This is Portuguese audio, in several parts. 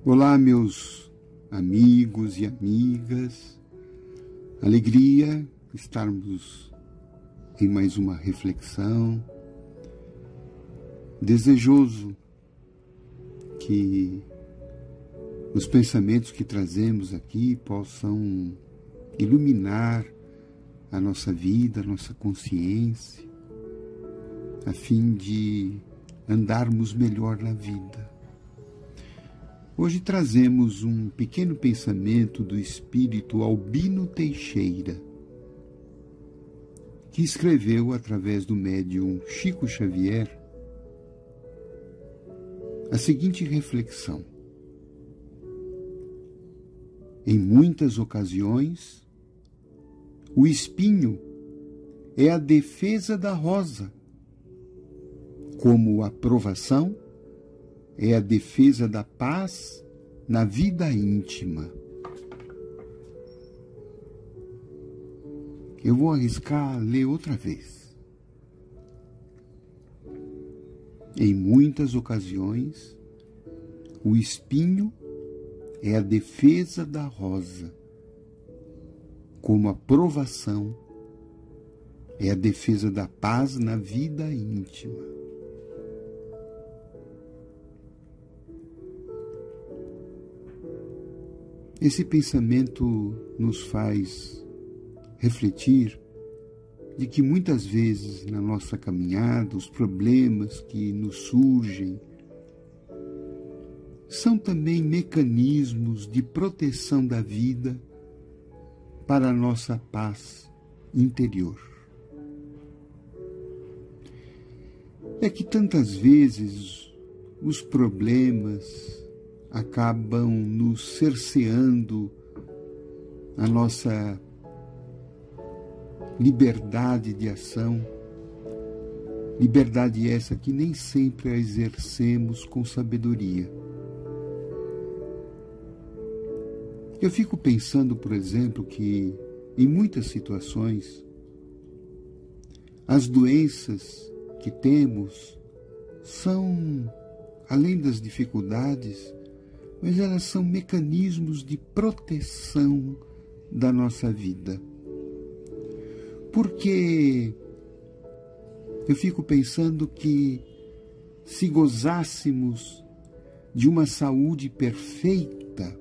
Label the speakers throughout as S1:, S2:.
S1: Olá, meus amigos e amigas. Alegria estarmos em mais uma reflexão. Desejoso que os pensamentos que trazemos aqui possam iluminar a nossa vida, a nossa consciência, a fim de andarmos melhor na vida. Hoje trazemos um pequeno pensamento do espírito Albino Teixeira, que escreveu através do médium Chico Xavier a seguinte reflexão: em muitas ocasiões, o espinho é a defesa da rosa, como a provação é a defesa da paz na vida íntima. Eu vou arriscar ler outra vez. Em muitas ocasiões, o espinho é a defesa da rosa, como a provação é a defesa da paz na vida íntima. Esse pensamento nos faz refletir de que muitas vezes na nossa caminhada, os problemas que nos surgem são também mecanismos de proteção da vida para a nossa paz interior. É que tantas vezes os problemas acabam nos cerceando a nossa liberdade de ação, liberdade essa que nem sempre a exercemos com sabedoria. Eu fico pensando, por exemplo, que em muitas situações as doenças que temos são, além das dificuldades, mas elas são mecanismos de proteção da nossa vida. Porque eu fico pensando que se gozássemos de uma saúde perfeita,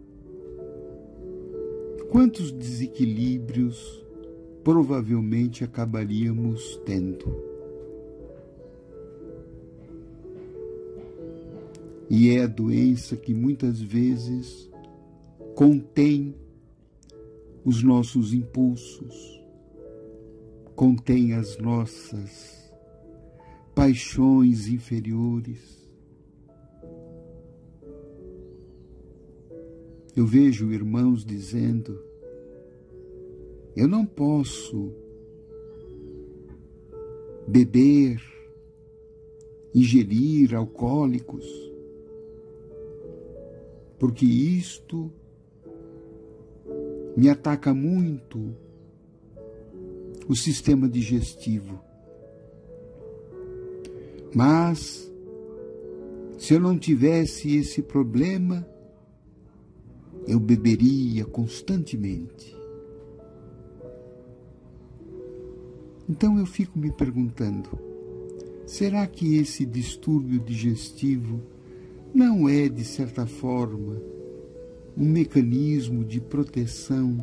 S1: quantos desequilíbrios provavelmente acabaríamos tendo? E é a doença que muitas vezes contém os nossos impulsos, contém as nossas paixões inferiores. Eu vejo irmãos dizendo: eu não posso beber, ingerir alcoólicos, porque isto me ataca muito o sistema digestivo. Mas, se eu não tivesse esse problema, eu beberia constantemente. Então eu fico me perguntando, será que esse distúrbio digestivo não é, de certa forma, um mecanismo de proteção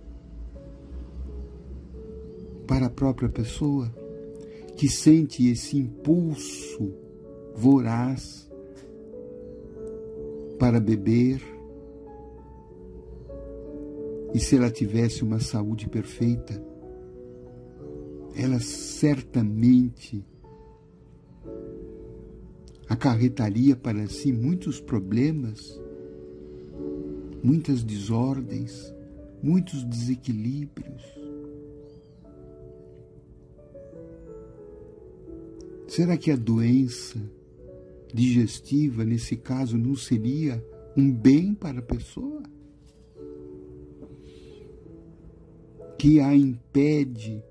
S1: para a própria pessoa, que sente esse impulso voraz para beber? E se ela tivesse uma saúde perfeita, ela certamente acarretaria para si muitos problemas, muitas desordens, muitos desequilíbrios. Será que a doença digestiva, nesse caso, não seria um bem para a pessoa? Que a impede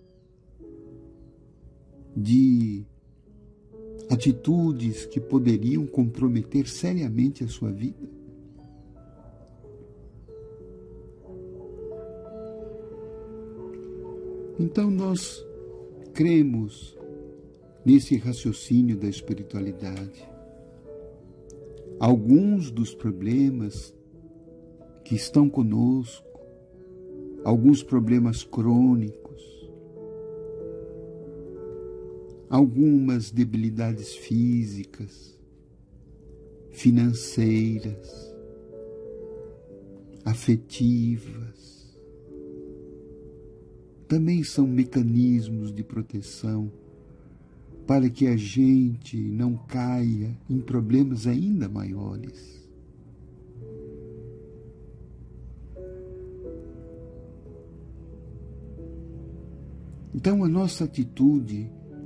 S1: de atitudes que poderiam comprometer seriamente a sua vida? Então nós cremos nesse raciocínio da espiritualidade. Alguns dos problemas que estão conosco, alguns problemas crônicos, algumas debilidades físicas, financeiras, afetivas, também são mecanismos de proteção para que a gente não caia em problemas ainda maiores. Então, a nossa atitude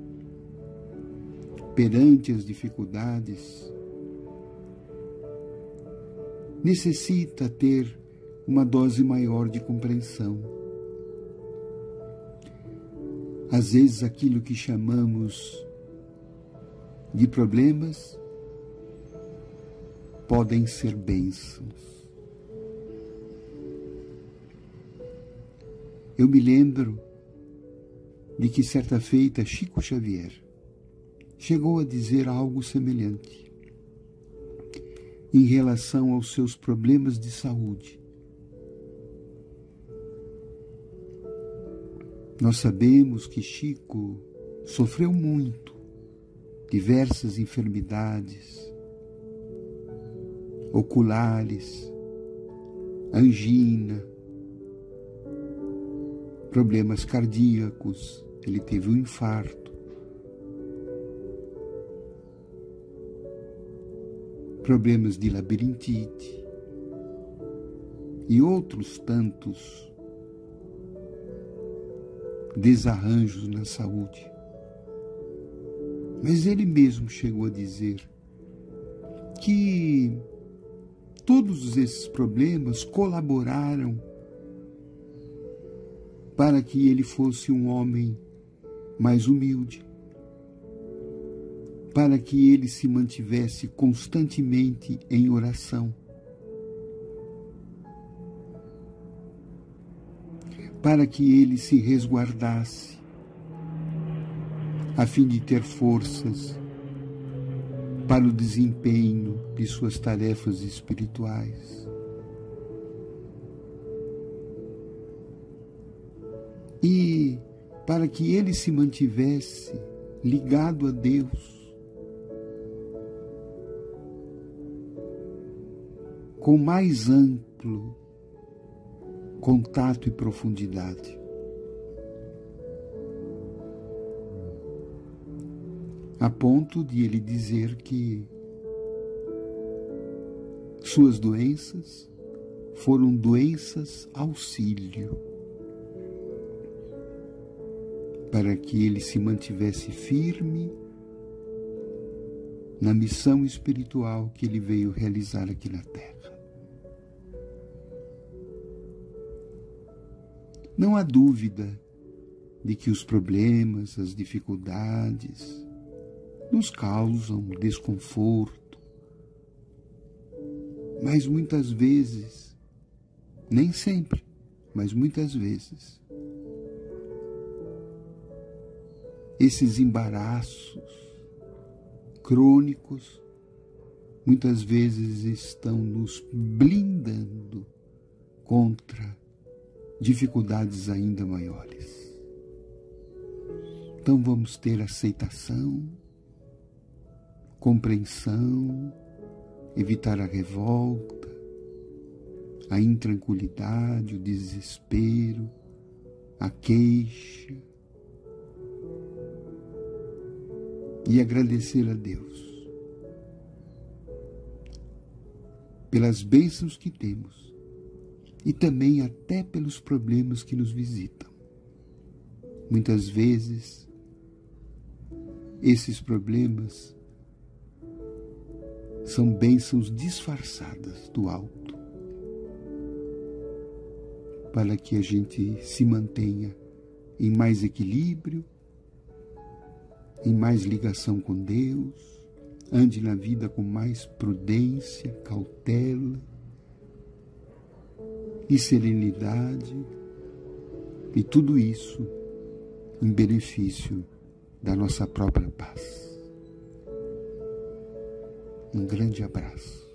S1: perante as dificuldades necessita ter uma dose maior de compreensão. Às vezes, aquilo que chamamos de problemas podem ser bênçãos. Eu me lembro de que certa feita Chico Xavier chegou a dizer algo semelhante em relação aos seus problemas de saúde. Nós sabemos que Chico sofreu muito, diversas enfermidades oculares, angina, problemas cardíacos, ele teve um infarto, problemas de labirintite e outros tantos desarranjos na saúde. Mas ele mesmo chegou a dizer que todos esses problemas colaboraram para que ele fosse um homem mais humilde, para que ele se mantivesse constantemente em oração, para que ele se resguardasse, a fim de ter forças para o desempenho de suas tarefas espirituais. E para que ele se mantivesse ligado a Deus, com mais amplo contato e profundidade. A ponto de ele dizer que suas doenças foram doenças auxílio, para que ele se mantivesse firme na missão espiritual que ele veio realizar aqui na Terra. Não há dúvida de que os problemas, as dificuldades nos causam desconforto, mas muitas vezes, nem sempre, mas muitas vezes, esses embaraços crônicos muitas vezes estão nos blindando contra dificuldades ainda maiores. Então vamos ter aceitação, compreensão, evitar a revolta, a intranquilidade, o desespero, a queixa, e agradecer a Deus pelas bênçãos que temos e também até pelos problemas que nos visitam. Muitas vezes, esses problemas são bênçãos disfarçadas do alto, para que a gente se mantenha em mais equilíbrio, em mais ligação com Deus, ande na vida com mais prudência, cautela e serenidade, e tudo isso em benefício da nossa própria paz. Um grande abraço.